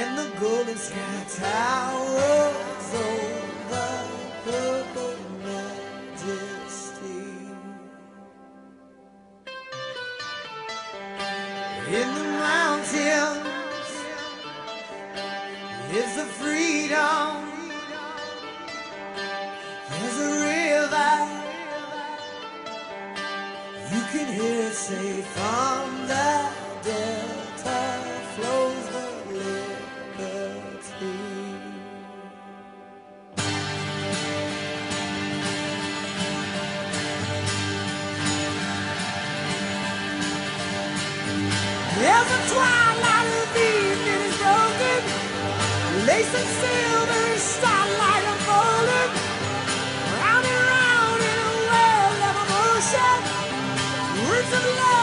and the golden sky towers over purple majesty. In the mountains is the freedom. There's a river, you can hear it say, from the delta flows the liberty. There's a twilight of evening is broken, lace and silver and starlight unfolding, round and round in a well of emotion, words of love.